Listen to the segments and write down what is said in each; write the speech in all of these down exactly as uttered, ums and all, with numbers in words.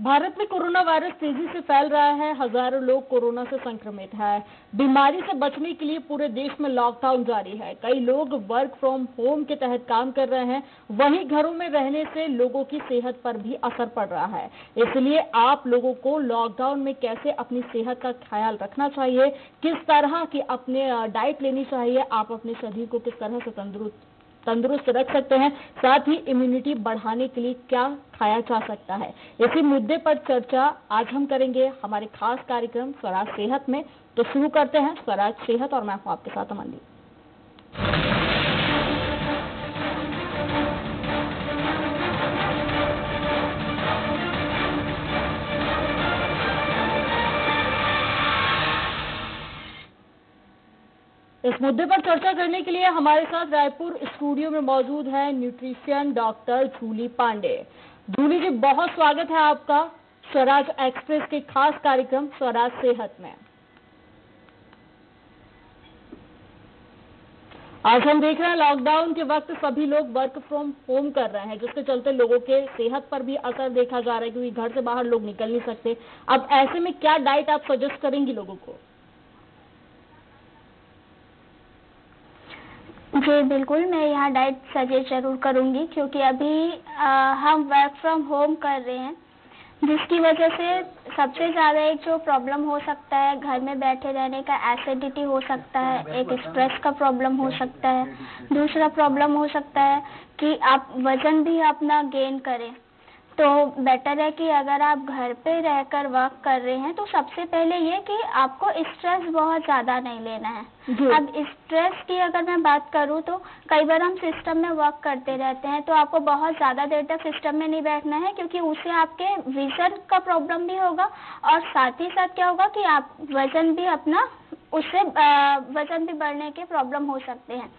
भारत में corona virus तेजी से फैल रहा है। हजारों लोग कोरोना से संक्रमित हैं। बीमारी से बचने के लिए पूरे देश में लॉकडाउन जारी है। कई लोग वर्क फ्रॉम होम के तहत काम कर रहे हैं। वहीं घरों में रहने से लोगों की सेहत पर भी असर पड़ रहा है। इसलिए आप लोगों को लॉकडाउन में कैसे अपनी सेहत का ख्याल रखना चाहिए, किस तरह की अपने डाइट लेनी चाहिए, आप अपने शरीर को किस तरह से तंदुरुस्त तंदुरुस्त रख सकते हैं, साथ ही इम्यूनिटी बढ़ाने के लिए क्या खाया जा सकता है, इसी मुद्दे पर चर्चा आज हम करेंगे हमारे खास कार्यक्रम स्वराज सेहत में। तो शुरू करते हैं स्वराज सेहत और मैं हूं आपके साथ अमनदीप। इस मुद्दे पर चर्चा करने के लिए हमारे साथ रायपुर स्टूडियो में मौजूद है nutritionist doctor Julie Pandey. Julie ji, बहुत स्वागत है आपका स्वराज एक्सप्रेस के खास कार्यक्रम स्वराज सेहत में। आज हम देख रहे हैं लॉकडाउन के वक्त सभी लोग वर्क फ्रॉम होम कर रहे हैं, जिसके चलते लोगों के सेहत पर भी असर देखा जा रहा है, क्योंकि घर से बाहर लोग निकल नहीं सकते। अब ऐसे में क्या डाइट आप सजेस्ट करेंगी लोगों को? जी बिल्कुल, मैं यहाँ डाइट सजेस्ट जरूर करूँगी, क्योंकि अभी आ, हम वर्क फ्रॉम होम कर रहे हैं, जिसकी वजह से सबसे ज़्यादा एक जो प्रॉब्लम हो सकता है घर में बैठे रहने का, एसिडिटी हो सकता है, एक स्ट्रेस का प्रॉब्लम हो सकता है। दूसरा प्रॉब्लम हो सकता है कि आप वज़न भी अपना गेन करें। तो बेटर है कि अगर आप घर पे रहकर वर्क कर रहे हैं तो सबसे पहले ये कि आपको स्ट्रेस बहुत ज़्यादा नहीं लेना है। अब स्ट्रेस की अगर मैं बात करूँ तो कई बार हम सिस्टम में वर्क करते रहते हैं, तो आपको बहुत ज़्यादा देर तक सिस्टम में नहीं बैठना है, क्योंकि उससे आपके विजन का प्रॉब्लम भी होगा और साथ ही साथ क्या होगा कि आप वज़न भी अपना उससे वज़न भी बढ़ने के प्रॉब्लम हो सकते हैं।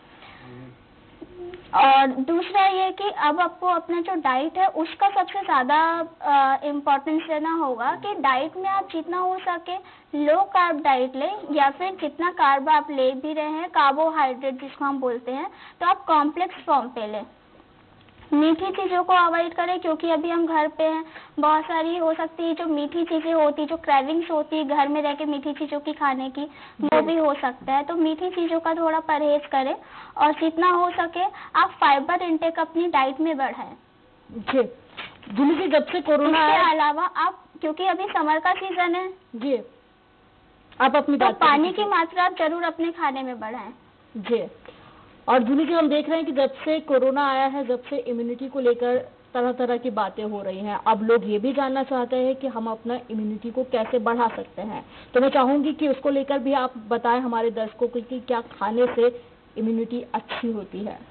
और दूसरा ये कि अब आपको अपना जो डाइट है उसका सबसे ज़्यादा इम्पोर्टेंस देना होगा कि डाइट में आप जितना हो सके लो कार्ब डाइट लें, या फिर जितना कार्ब आप ले भी रहे हैं, कार्बोहाइड्रेट जिसको हम बोलते हैं, तो आप कॉम्प्लेक्स फॉर्म पे लें। मीठी चीज़ों को अवॉइड करें, क्योंकि अभी हम घर पे हैं, बहुत सारी हो सकती है जो मीठी चीज़ें होती, जो क्रेविंग्स होती है घर में रह के मीठी चीज़ों की खाने की, वो भी हो सकता है। तो मीठी चीज़ों का थोड़ा परहेज करें और जितना हो सके आप फाइबर इंटेक अपनी डाइट में बढ़ाएं। जी जूली जी, जब से कोरोना इसके अलावा आप, क्योंकि अभी समर का सीजन है जी, आप अपनी तो पानी की मात्रा आप जरूर अपने खाने में बढ़ाएं। जी। और जूली जी, हम देख रहे हैं कि जब से कोरोना आया है, जब से इम्यूनिटी को लेकर तरह तरह की बातें हो रही हैं, अब लोग ये भी जानना चाहते हैं कि हम अपना इम्यूनिटी को कैसे बढ़ा सकते हैं। तो मैं चाहूंगी कि उसको लेकर भी आप बताएं हमारे दर्शकों को कि क्या खाने से इम्यूनिटी अच्छी होती है।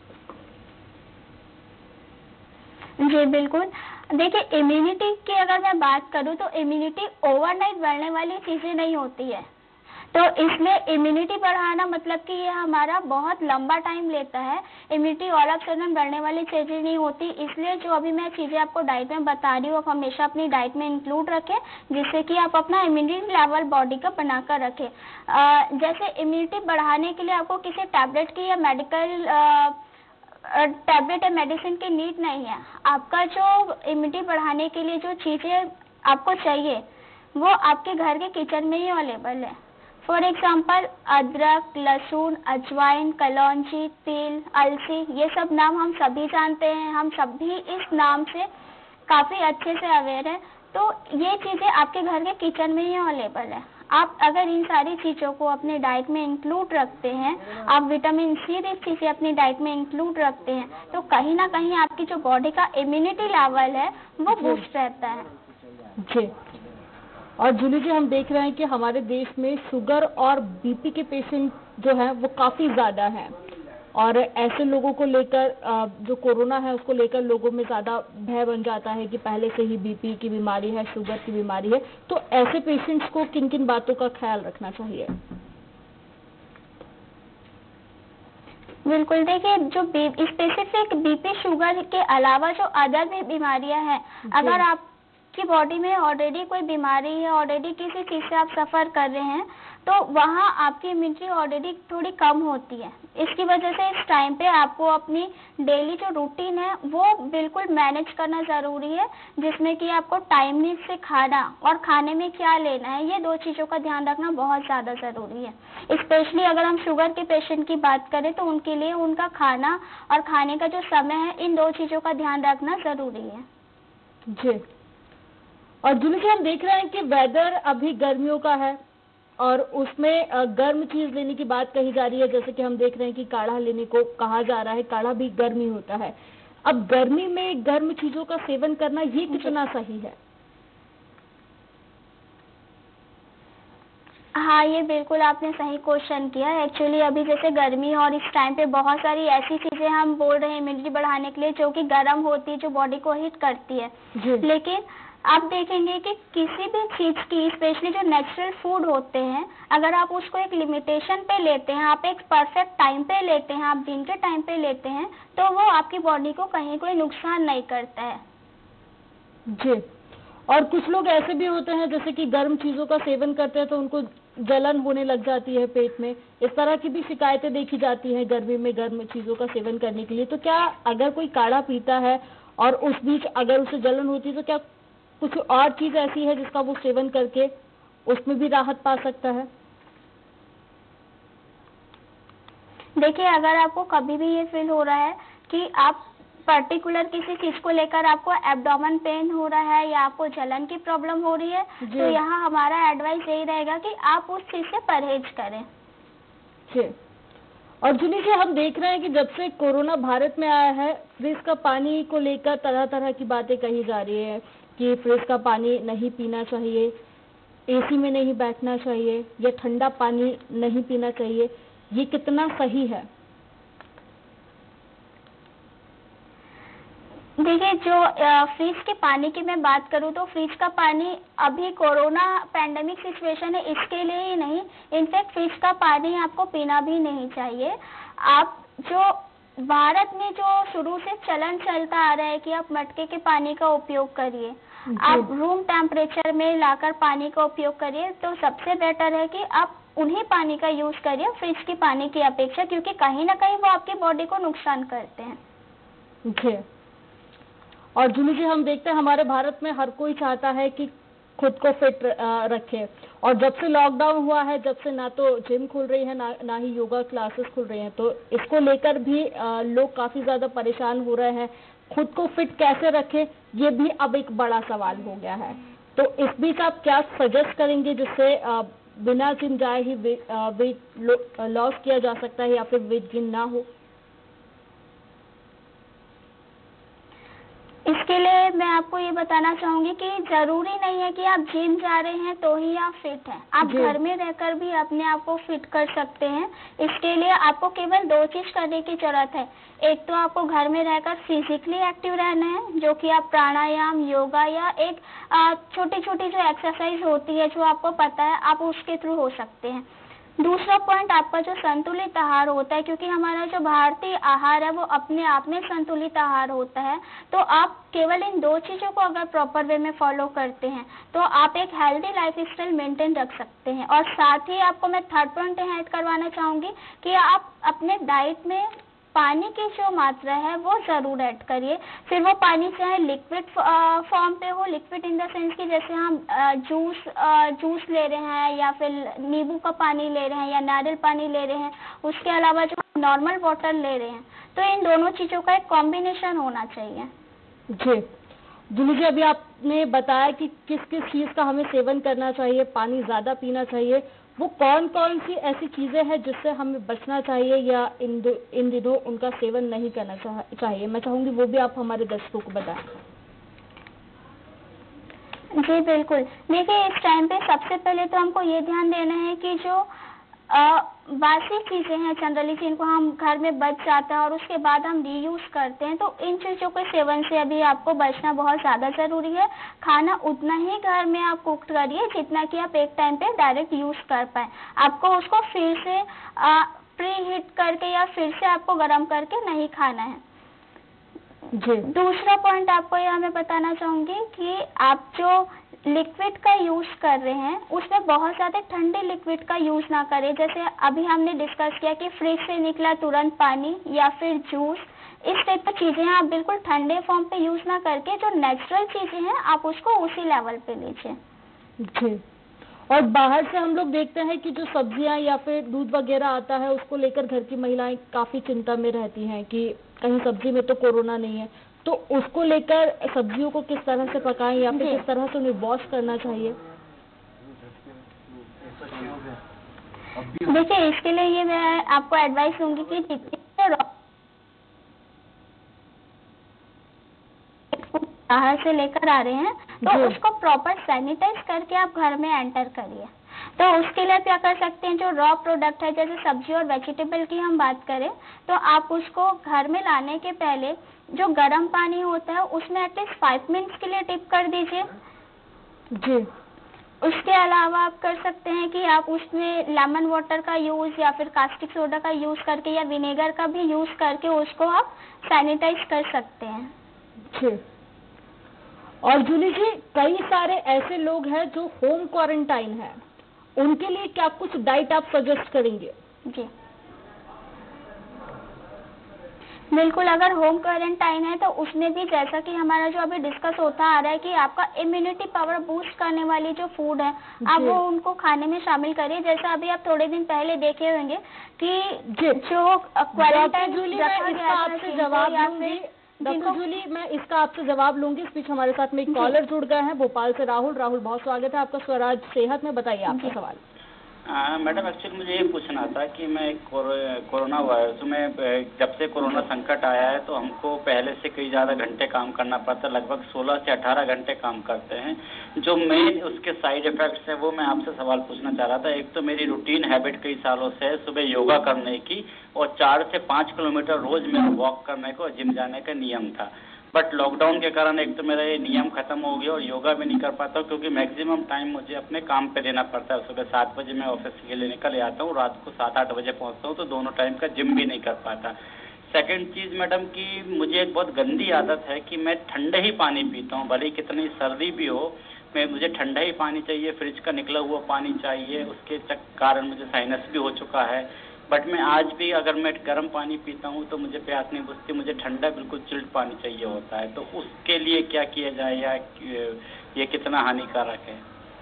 जी बिल्कुल, देखिए इम्यूनिटी की अगर मैं बात करूं तो इम्यूनिटी ओवरनाइट बढ़ने वाली चीज़ें नहीं होती है। तो इसलिए इम्यूनिटी बढ़ाना मतलब कि ये हमारा बहुत लंबा टाइम लेता है। इम्यूनिटी ऑल ऑफ सडन बढ़ने वाली चीज़ें नहीं होती। इसलिए जो अभी मैं चीज़ें आपको डाइट में बता रही हूँ, आप हमेशा अपनी डाइट में इंक्लूड रखें, जिससे कि आप अपना इम्यूनिटी लेवल बॉडी का बनाकर रखें। जैसे इम्यूनिटी बढ़ाने के लिए आपको किसी टैबलेट की या मेडिकल टैबलेट या मेडिसिन की नीड नहीं है। आपका जो इम्यूनिटी बढ़ाने के लिए जो चीज़ें आपको चाहिए वो आपके घर के किचन में ही अवेलेबल है। फॉर एग्जाम्पल अदरक, लहसुन, अजवाइन, कलौंजी, तिल, अलसी, ये सब नाम हम सभी जानते हैं, हम सभी इस नाम से काफ़ी अच्छे से अवेयर हैं। तो ये चीज़ें आपके घर के किचन में ही अवेलेबल है। आप अगर इन सारी चीज़ों को अपने डाइट में इंक्लूड रखते हैं, आप विटामिन सी रिच चीज़ें अपनी डाइट में इंक्लूड रखते हैं, तो कहीं ना कहीं आपकी जो बॉडी का इम्यूनिटी लेवल है वो बूस्ट रहता है। जी। और जूली जी, हम देख रहे हैं कि हमारे देश में शुगर और बीपी के पेशेंट जो हैं वो काफ़ी ज़्यादा हैं, और ऐसे लोगों को लेकर जो कोरोना है उसको लेकर लोगों में ज़्यादा भय बन जाता है कि पहले से ही बीपी की बीमारी है, शुगर की बीमारी है। तो ऐसे पेशेंट्स को किन किन बातों का ख्याल रखना चाहिए? बिल्कुल, देखिए जो स्पेसिफिक बीपी शुगर के अलावा जो अदर भी बीमारियां हैं, अगर आप आपकी बॉडी में ऑलरेडी कोई बीमारी है, ऑलरेडी किसी चीज़ से आप सफ़र कर रहे हैं, तो वहाँ आपकी इम्यूनिटी ऑलरेडी थोड़ी कम होती है। इसकी वजह से इस टाइम पे आपको अपनी डेली जो रूटीन है वो बिल्कुल मैनेज करना ज़रूरी है, जिसमें कि आपको टाइमली से खाना और खाने में क्या लेना है, ये दो चीज़ों का ध्यान रखना बहुत ज़्यादा ज़रूरी है। स्पेशली अगर हम शुगर के पेशेंट की बात करें तो उनके लिए उनका खाना और खाने का जो समय है, इन दो चीज़ों का ध्यान रखना ज़रूरी है। जी। और जूली जी, हम देख रहे हैं कि वेदर अभी गर्मियों का है और उसमें गर्म चीज लेने की बात कही जा रही है, जैसे कि हम देख रहे हैं कि काढ़ा लेने को कहा जा रहा है, काढ़ा भी गर्मी होता है। अब गर्मी में गर्म चीजों का सेवन करना ये कितना सही है? हाँ, ये बिल्कुल आपने सही क्वेश्चन किया। एक्चुअली अभी जैसे गर्मी और इस टाइम पे बहुत सारी ऐसी चीज़ें हम बोल रहे हैं इम्यूनिटी बढ़ाने के लिए जो कि गर्म होती है, जो बॉडी को हीट करती है, लेकिन आप देखेंगे कि किसी भी चीज़ की, स्पेशली जो नेचुरल फूड होते हैं, अगर आप उसको एक लिमिटेशन पे लेते हैं, आप एक परफेक्ट टाइम पे लेते हैं, आप दिन के टाइम पे लेते हैं, तो वो आपकी बॉडी को कहीं कोई नुकसान नहीं करता है। जी। और कुछ लोग ऐसे भी होते हैं जैसे कि गर्म चीज़ों का सेवन करते हैं तो उनको जलन होने लग जाती है पेट में, इस तरह की भी शिकायतें देखी जाती हैं गर्मी में गर्म चीज़ों का सेवन करने के लिए। तो क्या अगर कोई काढ़ा पीता है और उस बीच अगर उसे जलन होती है तो क्या कुछ और चीज़ ऐसी है जिसका वो सेवन करके उसमें भी राहत पा सकता है? देखिए, अगर आपको कभी भी ये फील हो रहा है कि आप पर्टिकुलर किसी चीज को लेकर आपको एब्डोमेन पेन हो रहा है या आपको जलन की प्रॉब्लम हो रही है, तो यहाँ हमारा एडवाइस यही रहेगा कि आप उस चीज से परहेज करें। जी। और जूली जी, हम देख रहे हैं कि जब से कोरोना भारत में आया है, फ्रिज का पानी को लेकर तरह तरह की बातें कही जा रही है कि फ्रिज का पानी नहीं पीना चाहिए, एसी में नहीं बैठना चाहिए या ठंडा पानी नहीं पीना चाहिए, ये कितना सही है? देखिए, जो फ्रिज के पानी की मैं बात करूँ तो फ्रिज का पानी अभी कोरोना पैंडेमिक सिचुएशन है इसके लिए ही नहीं, इनफैक्ट फ्रिज का पानी आपको पीना भी नहीं चाहिए। आप जो भारत में जो शुरू से चलन चलता आ रहा है कि आप मटके के पानी का उपयोग करिए, आप रूम टेम्परेचर में लाकर पानी का उपयोग करिए, तो सबसे बेटर है कि आप उन्हीं पानी का यूज करिए फ्रिज के पानी की अपेक्षा, क्योंकि कहीं ना कहीं वो आपकी बॉडी को नुकसान करते हैं। जी। और जूली जी, हम देखते हैं हमारे भारत में हर कोई चाहता है कि खुद को फिट रखे, और जब से लॉकडाउन हुआ है, जब से ना तो जिम खुल रही है ना, ना ही योगा क्लासेस खुल रही हैं, तो इसको लेकर भी लोग काफ़ी ज़्यादा परेशान हो रहे हैं। खुद को फिट कैसे रखें, ये भी अब एक बड़ा सवाल हो गया है। तो इस बीच आप क्या सजेस्ट करेंगे जिससे बिना जिम जाए ही वेट लॉस किया जा सकता है या फिर वेट गेन ना हो? इसके लिए मैं आपको ये बताना चाहूंगी कि जरूरी नहीं है कि आप जिम जा रहे हैं तो ही आप फिट हैं, आप घर में रहकर भी अपने आप को फिट कर सकते हैं। इसके लिए आपको केवल दो चीज करने की जरूरत है। एक तो आपको घर में रहकर फिजिकली एक्टिव रहना है, जो कि आप प्राणायाम, योगा या एक छोटी छोटी जो एक्सरसाइज होती है जो आपको पता है, आप उसके थ्रू हो सकते हैं। दूसरा पॉइंट आपका जो संतुलित आहार होता है, क्योंकि हमारा जो भारतीय आहार है वो अपने आप में संतुलित आहार होता है, तो आप केवल इन दो चीज़ों को अगर प्रॉपर वे में फॉलो करते हैं तो आप एक हेल्दी लाइफ स्टाइल मेंटेन रख सकते हैं। और साथ ही आपको मैं थर्ड पॉइंट ऐड करवाना चाहूँगी कि आप अपने डाइट में पानी की जो मात्रा है वो ज़रूर ऐड करिए। फिर वो पानी चाहे लिक्विड फॉर्म पे हो, लिक्विड इन द सेंस कि जैसे हम जूस जूस ले रहे हैं या फिर नींबू का पानी ले रहे हैं या नारियल पानी ले रहे हैं, उसके अलावा जो नॉर्मल वाटर ले रहे हैं, तो इन दोनों चीज़ों का एक कॉम्बिनेशन होना चाहिए। जी जूली जी, अभी आपने बताया कि किस किस चीज़ का हमें सेवन करना चाहिए, पानी ज़्यादा पीना चाहिए, वो कौन कौन सी ऐसी चीज़ें हैं जिससे हमें बचना चाहिए या इन दो, इन दिनों उनका सेवन नहीं करना चाहिए? मैं चाहूँगी वो भी आप हमारे दर्शकों को बताएं। जी बिल्कुल। देखिए, इस टाइम पे सबसे पहले तो हमको ये ध्यान देना है कि जो आ, बासी चीज़ें हैं जनरली जिनको हम घर में बच जाता है और उसके बाद हम रीयूज़ करते हैं, तो इन चीज़ों के सेवन से अभी आपको बचना बहुत ज़्यादा ज़रूरी है। खाना उतना ही घर में आप कुक करिए जितना कि आप एक टाइम पे डायरेक्ट यूज़ कर पाएँ। आपको उसको फिर से प्री हीट करके या फिर से आपको गर्म करके नहीं खाना है। जी। दूसरा पॉइंट आपको यह मैं बताना चाहूंगी कि आप जो लिक्विड का यूज कर रहे हैं उसमें बहुत ज्यादा ठंडे लिक्विड का यूज ना करें। जैसे अभी हमने डिस्कस किया कि फ्रिज से निकला तुरंत पानी या फिर जूस, इस टाइप की चीजें आप बिल्कुल ठंडे फॉर्म पे यूज ना करके जो नेचुरल चीजें हैं आप उसको उसी लेवल पे लीजिए। जी। और बाहर से हम लोग देखते हैं कि जो सब्जियां या फिर दूध वगैरह आता है उसको लेकर घर की महिलाएं काफी चिंता में रहती हैं कि कहीं सब्जी में तो कोरोना नहीं है, तो उसको लेकर सब्जियों को किस तरह से पकाएं या फिर किस तरह से उन्हें वॉश करना चाहिए? देखिए, इसके लिए ये मैं आपको एडवाइस दूंगी कि जितने बाहर से लेकर आ रहे हैं तो उसको प्रॉपर सैनिटाइज करके आप घर में एंटर करिए। तो उसके लिए क्या कर सकते हैं, जो रॉ प्रोडक्ट है जैसे सब्जी और वेजिटेबल की हम बात करें तो आप उसको घर में लाने के पहले जो गर्म पानी होता है उसमें एटलीस्ट फाइव मिनट्स के लिए डिप कर दीजिए। जी। उसके अलावा आप कर सकते हैं कि आप उसमें लेमन वाटर का यूज या फिर कास्टिक सोडा का यूज करके या विनेगर का भी यूज करके उसको आप सैनिटाइज कर सकते हैं। जी। और जूली जी, कई सारे ऐसे लोग हैं जो होम क्वारंटाइन है, उनके लिए क्या कुछ डाइट आप सजेस्ट करेंगे? जी बिल्कुल, अगर होम क्वारंटाइन है तो उसमें भी जैसा कि हमारा जो अभी डिस्कस होता आ रहा है कि आपका इम्यूनिटी पावर बूस्ट करने वाली जो फूड है आप वो उनको खाने में शामिल करिए। जैसा अभी आप थोड़े दिन पहले देखे होंगे कि जो क्वारंटाइन रखा गया था जवाब लूंगी डॉक्टर जूली, मैं इसका आपसे जवाब लूंगी। इस बीच हमारे साथ में एक कॉलर जुड़ गए हैं भोपाल से, राहुल। राहुल, बहुत स्वागत है आपका स्वराज सेहत में, बताइए आपका सवाल। मैडम, एक्चुअली मुझे ये पूछना था कि मैं कोरोना वायरस में, जब से कोरोना संकट आया है तो हमको पहले से कई ज़्यादा घंटे काम करना पड़ता है, लगभग सोलह से अठारह घंटे काम करते हैं। जो मेन उसके साइड इफ़ेक्ट्स हैं वो मैं आपसे सवाल पूछना चाह रहा था। एक तो मेरी रूटीन हैबिट कई सालों से है सुबह योगा करने की, और चार से पाँच किलोमीटर रोज़ मेरा वॉक करने को, जिम जाने का नियम था। बट लॉकडाउन के कारण एक तो मेरा ये नियम खत्म हो गया और योगा भी नहीं कर पाता क्योंकि मैक्सिमम टाइम मुझे अपने काम पे देना पड़ता है। सुबह सात बजे मैं ऑफिस के लिए निकल आता हूँ, रात को सात आठ बजे पहुँचता हूँ, तो दोनों टाइम का जिम भी नहीं कर पाता। सेकंड चीज़ मैडम कि मुझे एक बहुत गंदी आदत है कि मैं ठंडे ही पानी पीता हूँ, भले कितनी सर्दी भी हो, मैं मुझे ठंडा ही पानी चाहिए, फ्रिज का निकला हुआ पानी चाहिए। उसके कारण मुझे साइनस भी हो चुका है। बट मैं आज भी अगर मैं गर्म पानी पीता हूँ तो मुझे प्यास नहीं बुझती, मुझे ठंडा बिल्कुल चिल्ड पानी चाहिए होता है। तो उसके लिए क्या किया जाए या ये कितना हानिकारक है?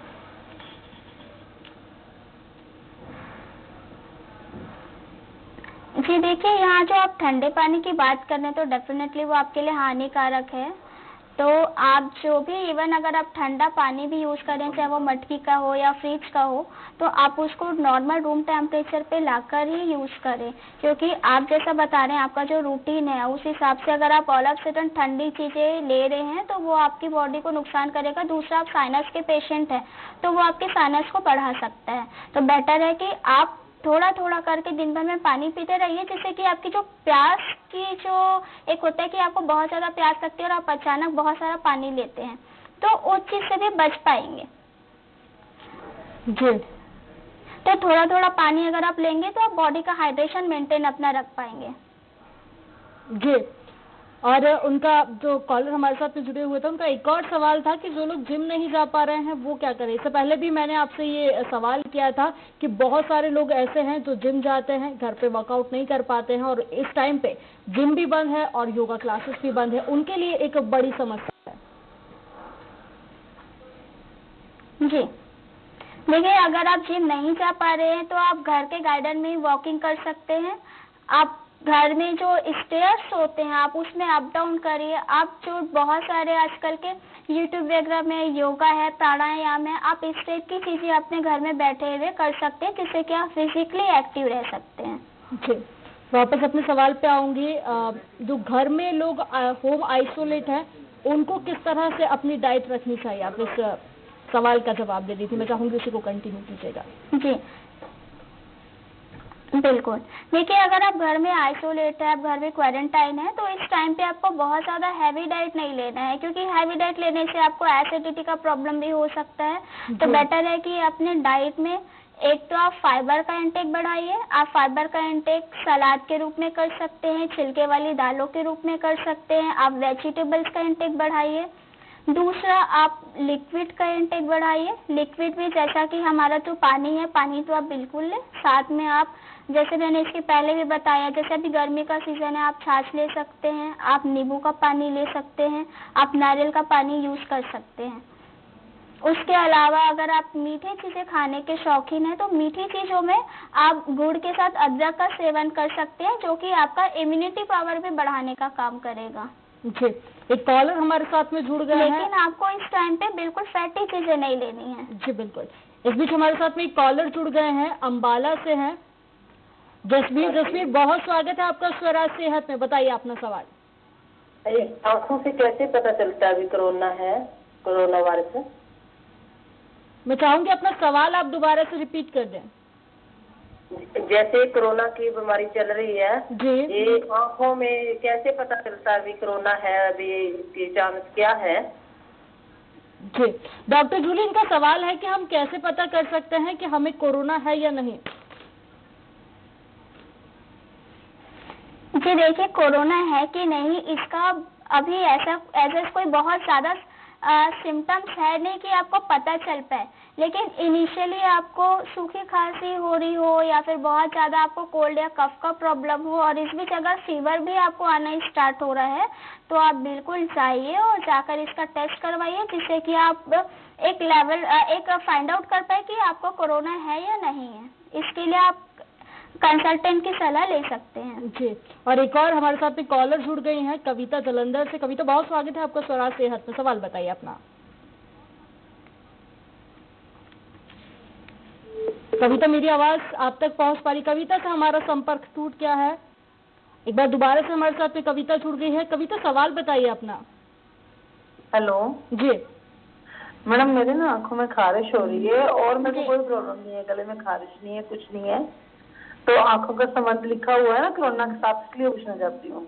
जी देखिए, यहाँ जो आप ठंडे पानी की बात कर रहे हैं तो डेफिनेटली वो आपके लिए हानिकारक है। तो आप जो भी, इवन अगर आप ठंडा पानी भी यूज करें, चाहे वो मटकी का हो या फ्रिज का हो, तो आप उसको नॉर्मल रूम टेम्परेचर पे लाकर ही यूज करें। क्योंकि आप जैसा बता रहे हैं आपका जो रूटीन है उस हिसाब से अगर आप ऑल ऑफ सडन ठंडी चीजें ले रहे हैं तो वो आपकी बॉडी को नुकसान करेगा। दूसरा, आप साइनस के पेशेंट हैं तो वो आपके साइनस को बढ़ा सकता है। तो बेटर है कि आप थोड़ा थोड़ा करके दिन भर में पानी पीते रहिए, जिससे कि आपकी जो प्यास की जो एक होता है कि आपको बहुत ज्यादा प्यास लगती है और आप अचानक बहुत सारा पानी लेते हैं, तो उस चीज से भी बच पाएंगे। जी। तो थोड़ा थोड़ा पानी अगर आप लेंगे तो आप बॉडी का हाइड्रेशन मेंटेन अपना रख पाएंगे। जी। और उनका जो कॉलर हमारे साथ में जुड़े हुए थे उनका एक और सवाल था कि जो लोग जिम नहीं जा पा रहे हैं वो क्या करें। इससे पहले भी मैंने आपसे ये सवाल किया था कि बहुत सारे लोग ऐसे हैं जो जिम जाते हैं, घर पे वर्कआउट नहीं कर पाते हैं, और इस टाइम पे जिम भी बंद है और योगा क्लासेस भी बंद है, उनके लिए एक बड़ी समस्या है। जी देखिए, अगर आप जिम नहीं जा पा रहे हैं तो आप घर के गार्डन में ही वॉकिंग कर सकते हैं। आप घर में जो स्टेयर्स होते हैं आप उसमें अप डाउन करिए। आप जो बहुत सारे आजकल के यूट्यूब वगैरह में योगा है, प्राणायाम है, आप इस टाइप की चीजें अपने घर में बैठे हुए कर सकते हैं, जिससे कि आप फिजिकली एक्टिव रह सकते हैं। जी, वापस अपने सवाल पे आऊंगी। जो घर में लोग होम आइसोलेट है उनको किस तरह से अपनी डाइट रखनी चाहिए? आप इस सवाल का जवाब दे दी थी, मैं चाहूंगी उसी को कंटिन्यू कीजिएगा। जी बिल्कुल, देखिए, अगर आप घर में आइसोलेट है, आप घर में क्वारंटाइन है, तो इस टाइम पे आपको बहुत ज्यादा हैवी डाइट नहीं लेना है, क्योंकि हैवी डाइट लेने से आपको एसिडिटी का प्रॉब्लम भी हो सकता है। तो बेटर है कि अपने डाइट में एक तो आप फाइबर का इंटेक बढ़ाइए। आप फाइबर का इंटेक सलाद के रूप में कर सकते हैं, छिलके वाली दालों के रूप में कर सकते हैं। आप वेजिटेबल्स का इंटेक बढ़ाइए। दूसरा, आप लिक्विड का इंटेक बढ़ाइए। लिक्विड भी जैसा कि हमारा तो पानी है, पानी तो आप बिल्कुल लें। साथ में आप, जैसे मैंने इसके पहले भी बताया, जैसे अभी गर्मी का सीजन है, आप छाछ ले सकते हैं, आप नींबू का पानी ले सकते हैं, आप नारियल का पानी यूज कर सकते हैं। उसके अलावा अगर आप मीठी चीजें खाने के शौकीन हैं तो मीठी चीजों में आप गुड़ के साथ अदरक का सेवन कर सकते हैं, जो कि आपका इम्यूनिटी पावर भी बढ़ाने का काम करेगा। जी, एक कॉलर हमारे साथ में जुड़ गया है, लेकिन आपको इस टाइम पे बिल्कुल फैटी चीजें नहीं लेनी है। जी बिल्कुल। इस बीच हमारे साथ में एक कॉलर जुड़ गए हैं, अम्बाला से हैं जसवीर। जसवीर, बहुत स्वागत है आपका स्वराज सेहत में। बताइए अपना सवाल। आंखों से कैसे पता चलता है अभी कोरोना है, कोरोना वायरस है? मैं चाहूंगी अपना सवाल आप दोबारा से रिपीट कर दें। जैसे कोरोना की बीमारी चल रही है जी, ये आंखों में कैसे पता चलता है अभी कोरोना है, अभी इसकी चांस क्या है? जी डॉक्टर जूली, इनका सवाल है कि हम कैसे पता कर सकते हैं कि हमें कोरोना है या नहीं। जी देखिए, कोरोना है कि नहीं इसका अभी ऐसा ऐसा कोई बहुत ज्यादा सिम्टम्स है नहीं कि आपको पता चल पाए। लेकिन इनिशियली आपको सूखी खांसी हो रही हो या फिर बहुत ज्यादा आपको कोल्ड या कफ का प्रॉब्लम हो और इस बीच अगर फीवर भी आपको आना स्टार्ट हो रहा है तो आप बिल्कुल जाइए और जाकर इसका टेस्ट करवाइए, जिससे कि आप एक लेवल एक फाइंड आउट कर पाए कि आपको कोरोना है या नहीं है। इसके लिए आप कंसल्टेंट की सलाह ले सकते हैं। जी, और एक और हमारे साथ में कॉलर जुड़ गई हैं, कविता जलंधर से। कविता, बहुत स्वागत है आपका स्वराज सेहत में। सवाल बताइए अपना। कविता, मेरी आवाज आप तक पहुंच पा रही? कविता से हमारा संपर्क टूट गया है। एक बार दोबारा से हमारे साथ में कविता जुड़ गई है। कविता, सवाल बताइए अपना। हेलो जी मैडम, मेरे ना आंखों में खारिश हो रही है और मेरे को कोई प्रॉब्लम नहीं है, गले में खारिश नहीं है, कुछ नहीं है। तो आंखों का संबंध लिखा हुआ है ना कोरोना के साथ, इसलिए पूछना चाहती हूँ।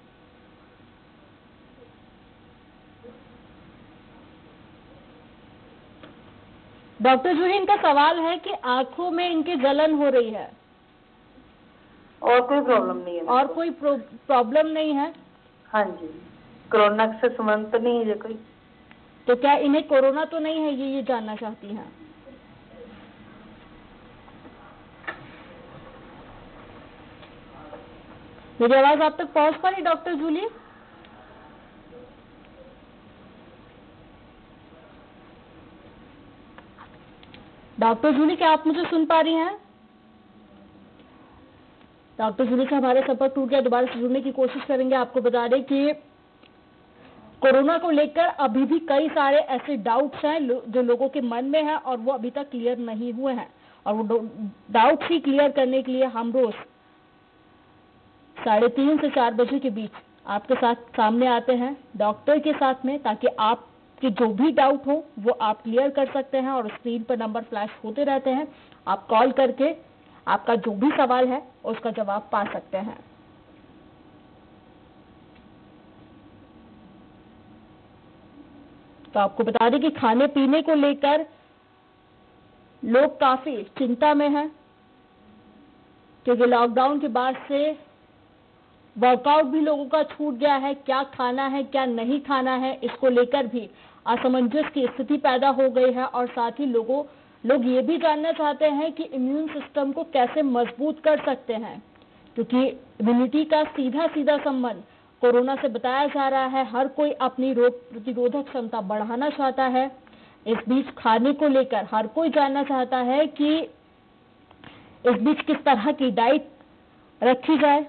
डॉक्टर जूही, इनका सवाल है कि आंखों में इनकी जलन हो रही है और कोई प्रॉब्लम नहीं है? और कोई प्रॉब्लम नहीं है। हाँ जी, कोरोना से संबंध तो नहीं है कोई? तो क्या इन्हें कोरोना तो नहीं है, ये ये जानना चाहती हैं। मेरी आवाज आप तक पहुंच पा रही डॉक्टर जूली? डॉक्टर जूली, क्या आप मुझे सुन पा रही हैं? डॉक्टर जूली से हमारा संपर्क टूट गया, दोबारा से जुड़ने की कोशिश करेंगे। आपको बता दें कि कोरोना को लेकर अभी भी कई सारे ऐसे डाउट्स हैं जो लोगों के मन में है और वो अभी तक क्लियर नहीं हुए हैं, और वो डाउट्स ही क्लियर करने के लिए हम रोज साढ़े तीन से चार बजे के बीच आपके साथ सामने आते हैं डॉक्टर के साथ में, ताकि आपके जो भी डाउट हो वो आप क्लियर कर सकते हैं। और स्क्रीन पर नंबर फ्लैश होते रहते हैं, आप कॉल करके आपका जो भी सवाल है उसका जवाब पा सकते हैं। तो आपको बता दें कि खाने पीने को लेकर लोग काफी चिंता में हैं, क्योंकि लॉकडाउन के बाद से वर्कआउट भी लोगों का छूट गया है। क्या खाना है क्या नहीं खाना है, इसको लेकर भी असमंजस की स्थिति पैदा हो गई है। और साथ ही लोगों लोग ये भी जानना चाहते हैं कि इम्यून सिस्टम को कैसे मजबूत कर सकते हैं, क्योंकि इम्यूनिटी का सीधा सीधा संबंध कोरोना से बताया जा रहा है। हर कोई अपनी रोग प्रतिरोधक क्षमता बढ़ाना चाहता है। इस बीच खाने को लेकर हर कोई जानना चाहता है कि इस बीच किस तरह की डाइट रखी जाए,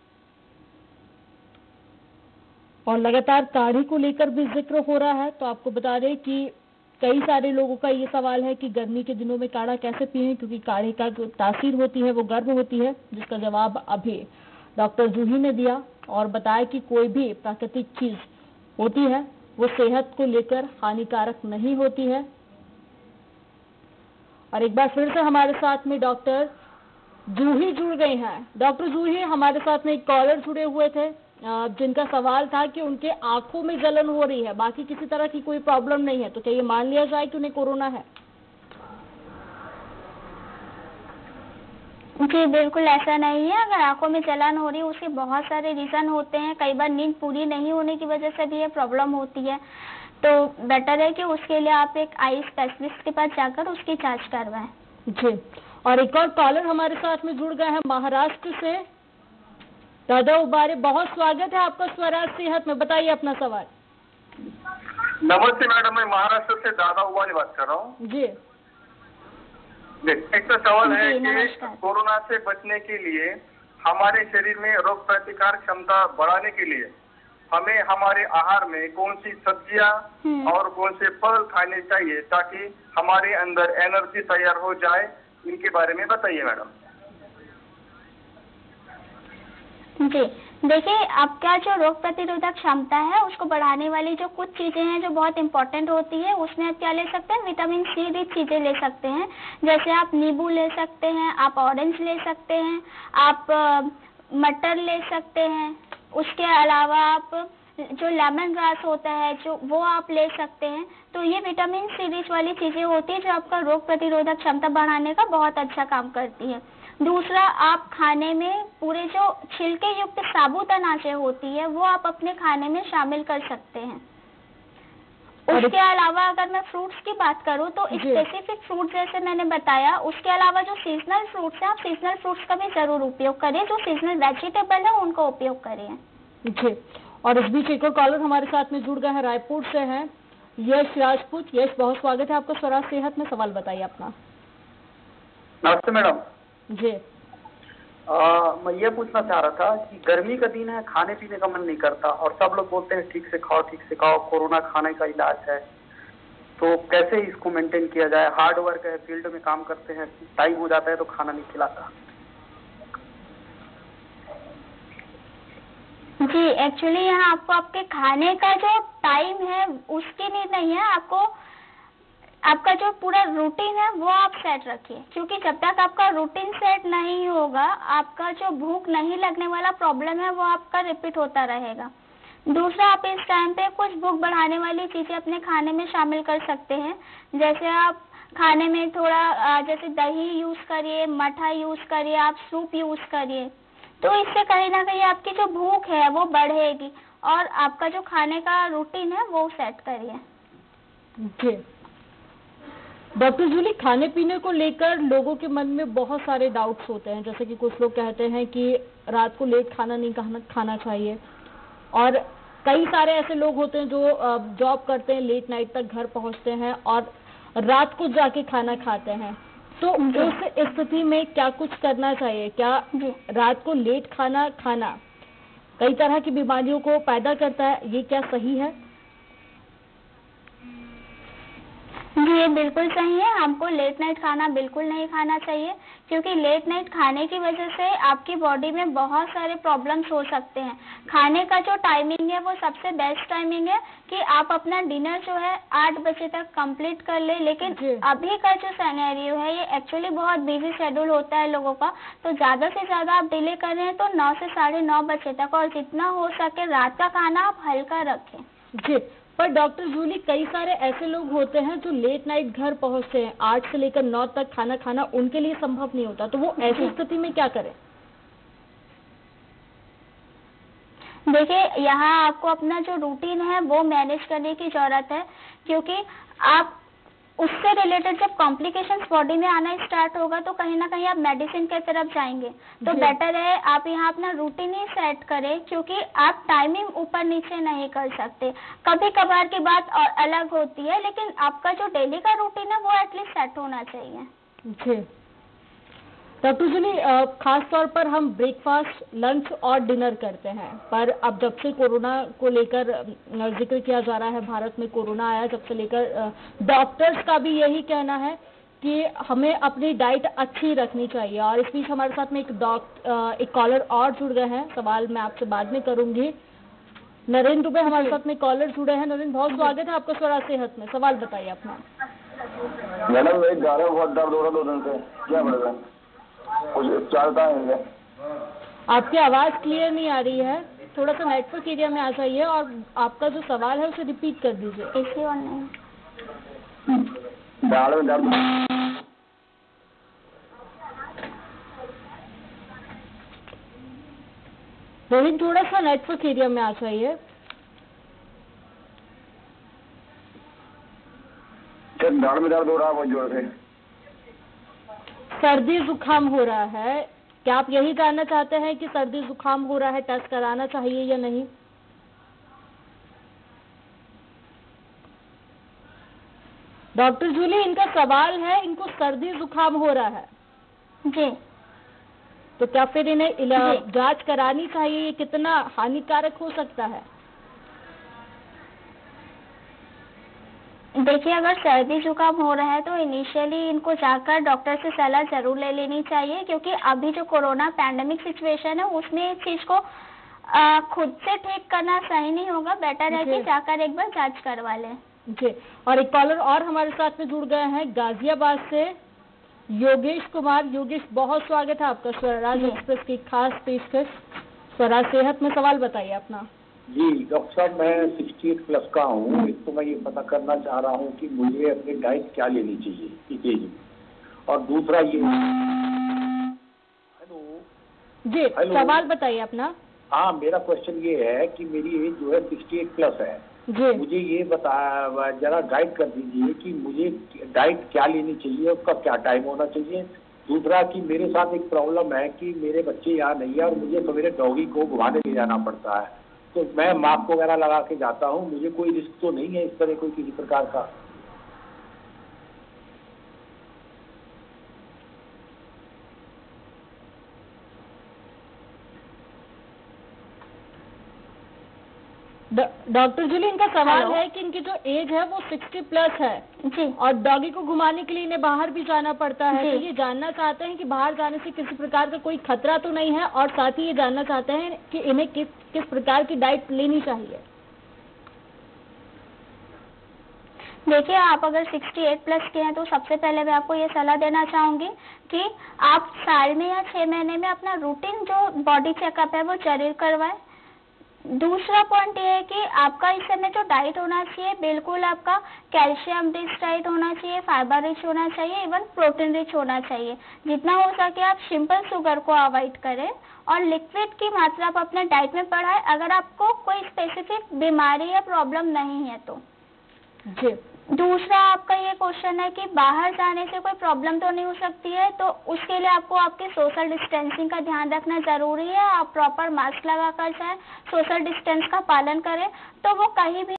और लगातार काढ़े को लेकर भी जिक्र हो रहा है। तो आपको बता दें कि कई सारे लोगों का ये सवाल है कि गर्मी के दिनों में काढ़ा कैसे पिएं, क्योंकि काढ़े का जो तासीर होती है वो गर्म होती है, जिसका जवाब अभी डॉक्टर जूही ने दिया और बताया कि कोई भी प्राकृतिक चीज होती है वो सेहत को लेकर हानिकारक नहीं होती है। और एक बार फिर से हमारे साथ में डॉक्टर जूही जुड़ गई हैं। डॉक्टर जूही, हमारे साथ में एक कॉलर जुड़े हुए थे जिनका सवाल था कि उनके आंखों में जलन हो रही है, बाकी किसी तरह की कोई प्रॉब्लम नहीं है, तो क्या ये मान लिया जाए कि उन्हें कोरोना है? जी बिल्कुल ऐसा नहीं है। अगर आंखों में जलन हो रही है उसके बहुत सारे रीज़न होते हैं। कई बार नींद पूरी नहीं होने की वजह से भी ये प्रॉब्लम होती है, तो बेटर है कि उसके लिए आप एक आई स्पेशलिस्ट के पास जाकर उसकी जांच करवाएं। जी, और एक और कॉलर हमारे साथ में जुड़ गए हैं महाराष्ट्र से, दादा उबारे। बहुत स्वागत है आपका स्वराज सेहत में, बताइए अपना सवाल। नमस्ते मैडम, मैं महाराष्ट्र से दादा उबारे बात कर रहा हूँ जी। एक तो सवाल है जी, कि नमस्कार। कोरोना से बचने के लिए हमारे शरीर में रोग प्रतिकार क्षमता बढ़ाने के लिए हमें हमारे आहार में कौन सी सब्जियां हम्म। और कौन से फल खाने चाहिए ताकि हमारे अंदर एनर्जी तैयार हो जाए, इनके बारे में बताइए मैडम। जी देखिए, आपका जो रोग प्रतिरोधक क्षमता है उसको बढ़ाने वाली जो कुछ चीजें हैं जो बहुत इंपॉर्टेंट होती है, उसमें आप क्या ले सकते हैं, विटामिन सी रिच चीजें ले सकते हैं। जैसे आप नींबू ले सकते हैं, आप ऑरेंज ले सकते हैं, आप मटर ले सकते हैं। उसके अलावा आप जो लेमन ग्रास होता है जो वो आप ले सकते हैं। तो ये विटामिन सी रिच वाली चीजें होती है जो आपका रोग प्रतिरोधक क्षमता बढ़ाने का बहुत अच्छा काम करती है। दूसरा, आप खाने में पूरे जो छिलके युक्त साबुत अनाजें होती है वो आप अपने खाने में शामिल कर सकते हैं। उसके अलावा अगर मैं फ्रूट्स की बात करूं तो स्पेसिफिक फ्रूट जैसे मैंने बताया, उसके अलावा जो सीजनल फ्रूट्स हैं आप सीजनल फ्रूट्स का भी जरूर उपयोग करें। जो सीजनल वेजिटेबल है उनका उपयोग करें। जी, और इस बीच एक और कॉलर हमारे साथ में जुड़ गए हैं, रायपुर से हैं यश राजपूत। यश, बहुत स्वागत है आपका स्वराज सेहत में, सवाल बताइए अपना। नमस्ते मैडम जी। आ, मैं ये पूछना चाह रहा था कि गर्मी का दिन है, खाने पीने का मन नहीं करता और सब लोग बोलते हैं ठीक से खाओ ठीक से खाओ, कोरोना खाने का इलाज है, तो कैसे इसको मेंटेन किया जाए? हार्ड वर्क है, फील्ड में काम करते हैं, टाइम हो जाता है तो खाना नहीं खिलाता। जी एक्चुअली यहाँ आपको आपके खाने का जो टाइम है उसकी नीड नहीं है, आपको आपका जो पूरा रूटीन है वो आप सेट रखिए, क्योंकि जब तक आपका रूटीन सेट नहीं होगा आपका जो भूख नहीं लगने वाला प्रॉब्लम है वो आपका रिपीट होता रहेगा। दूसरा, आप इस टाइम पे कुछ भूख बढ़ाने वाली चीजें अपने खाने में शामिल कर सकते हैं। जैसे आप खाने में थोड़ा जैसे दही यूज करिए, मठा यूज करिए, आप सूप यूज करिए, तो इससे कहीं ना कहीं आपकी जो भूख है वो बढ़ेगी और आपका जो खाने का रूटीन है वो सेट करिए। जी डॉक्टर जूली, खाने पीने को लेकर लोगों के मन में बहुत सारे डाउट्स होते हैं। जैसे कि कुछ लोग कहते हैं कि रात को लेट खाना नहीं खाना खाना चाहिए, और कई सारे ऐसे लोग होते हैं जो जॉब करते हैं, लेट नाइट तक घर पहुंचते हैं और रात को जाके खाना खाते हैं। तो उस स्थिति में क्या कुछ करना चाहिए? क्या रात को लेट खाना खाना कई तरह की बीमारियों को पैदा करता है, ये क्या सही है? जी ये बिल्कुल सही है। हमको लेट नाइट खाना बिल्कुल नहीं खाना चाहिए, क्योंकि लेट नाइट खाने की वजह से आपकी बॉडी में बहुत सारे प्रॉब्लम्स हो सकते हैं। खाने का जो टाइमिंग है वो सबसे बेस्ट टाइमिंग है कि आप अपना डिनर जो है आठ बजे तक कंप्लीट कर ले। लेकिन अभी का जो सिनेरियो है ये एक्चुअली बहुत बिजी शेड्यूल होता है लोगों का, तो ज्यादा से ज्यादा आप डिले कर रहे हैं तो नौ से साढ़े नौ बजे तक, और जितना हो सके रात का खाना आप हल्का रखें। जी, पर डॉक्टर जूली, कई सारे ऐसे लोग होते हैं जो लेट नाइट घर पहुंचते हैं, आठ से लेकर नौ तक खाना खाना उनके लिए संभव नहीं होता, तो वो ऐसी स्थिति में क्या करें? देखिए, यहाँ आपको अपना जो रूटीन है वो मैनेज करने की जरूरत है, क्योंकि आप उससे रिलेटेड जब कॉम्प्लिकेशंस बॉडी में आना स्टार्ट होगा तो कहीं ना कहीं आप मेडिसिन की तरफ जाएंगे। तो बेटर है आप यहाँ अपना रूटीन ही सेट करें, क्योंकि आप टाइमिंग ऊपर नीचे नहीं कर सकते। कभी कभार की बात और अलग होती है, लेकिन आपका जो डेली का रूटीन है वो एटलीस्ट सेट होना चाहिए। जी डॉक्टर जूली, खास तौर पर हम ब्रेकफास्ट, लंच और डिनर करते हैं, पर अब जब से कोरोना को लेकर जिक्र किया जा रहा है, भारत में कोरोना आया जब से लेकर डॉक्टर्स का भी यही कहना है कि हमें अपनी डाइट अच्छी रखनी चाहिए। और इस बीच हमारे साथ में एक डॉक्टर एक कॉलर और जुड़ गए हैं, सवाल मैं आपसे बाद में करूंगी। नरेंद्र दुबे हमारे साथ में कॉलर जुड़े हैं। नरेंद्र, बहुत स्वागत है आपका स्वराज सेहत में, सवाल बताइए अपना। मैडम मेरे गाले में बहुत दर्द हो रहा दो दिन से, क्या पड़ेगा? चलता है। आपकी आवाज क्लियर नहीं आ रही है, थोड़ा सा नेटवर्क एरिया में आ जाइए और आपका जो सवाल है उसे रिपीट कर दीजिए। ऐसे और नहीं, गाले में दर्द। रोहित, थोड़ा सा नेटवर्क एरिया में आ जाइए। दाढ़ में दर्द हो रहा है बहुत जोर से। सर्दी जुकाम हो रहा है, क्या आप यही जानना चाहते हैं कि सर्दी जुकाम हो रहा है, टेस्ट कराना चाहिए या नहीं? डॉक्टर जूली, इनका सवाल है, इनको सर्दी जुकाम हो रहा है जी, तो क्या फिर इन्हें इला- जांच करानी चाहिए? ये कितना हानिकारक हो सकता है? देखिए अगर सर्दी जुकाम हो रहा है तो इनिशियली इनको जाकर डॉक्टर से सलाह जरूर ले लेनी चाहिए, क्योंकि अभी जो कोरोना पैंडेमिक सिचुएशन है उसमें इस चीज को आ, खुद से ठीक करना सही नहीं होगा। बेटर है कि जाकर एक बार जांच करवा लें। जी, और एक कॉलर और हमारे साथ में जुड़ गए हैं गाजियाबाद से, योगेश कुमार। योगेश, बहुत स्वागत है आपका स्वराज एक्सप्रेस की खास पेशकश स्वराज सेहत में। सवाल बताइए अपना। जी डॉक्टर साहब, मैं अड़सठ प्लस का हूँ। एक तो मैं ये पता करना चाह रहा हूँ कि मुझे अपनी डाइट क्या लेनी चाहिए इस एज में, और दूसरा ये हेलो जी हेलो सवाल बताइए अपना। हाँ, मेरा क्वेश्चन ये है कि मेरी एज जो है अड़सठ प्लस है जी, मुझे ये बता जरा गाइड कर दीजिए कि मुझे डाइट क्या लेनी चाहिए, उसका क्या टाइम होना चाहिए। दूसरा कि मेरे साथ एक प्रॉब्लम है कि मेरे बच्चे यहाँ नहीं है और मुझे सवेरे डॉगी को घुमाने ले जाना पड़ता है, तो मैं मास्क वगैरह लगा के जाता हूँ, मुझे कोई रिस्क तो नहीं है इस तरह कोई किसी प्रकार का? डॉक्टर जूली, इनका सवाल है कि इनकी जो एज है वो साठ प्लस है जी, और डॉगी को घुमाने के लिए इन्हें बाहर भी जाना पड़ता है, जी। तो ये जानना चाहते हैं कि बाहर जाने से किसी प्रकार का कोई खतरा तो नहीं है, और साथ ही ये जानना चाहते हैं कि इन्हें किस किस प्रकार की डाइट लेनी चाहिए। देखिए आप अगर अड़सठ प्लस के हैं तो सबसे पहले मैं आपको ये सलाह देना चाहूंगी कि आप साल में या छह महीने में अपना रूटीन जो बॉडी चेकअप है वो जरूर करवाएं। दूसरा पॉइंट ये है कि आपका इस समय जो डाइट होना चाहिए बिल्कुल आपका कैल्शियम रिच डाइट होना चाहिए, फाइबर रिच होना चाहिए, इवन प्रोटीन रिच होना चाहिए। जितना हो सके आप सिंपल शुगर को अवॉइड करें और लिक्विड की मात्रा आप अपने डाइट में बढ़ाएं, अगर आपको कोई स्पेसिफिक बीमारी या प्रॉब्लम नहीं है तो। जी, दूसरा आपका ये क्वेश्चन है कि बाहर जाने से कोई प्रॉब्लम तो नहीं हो सकती है, तो उसके लिए आपको आपके सोशल डिस्टेंसिंग का ध्यान रखना जरूरी है। आप प्रॉपर मास्क लगा कर जाएं, सोशल डिस्टेंस का पालन करें, तो वो कहीं भी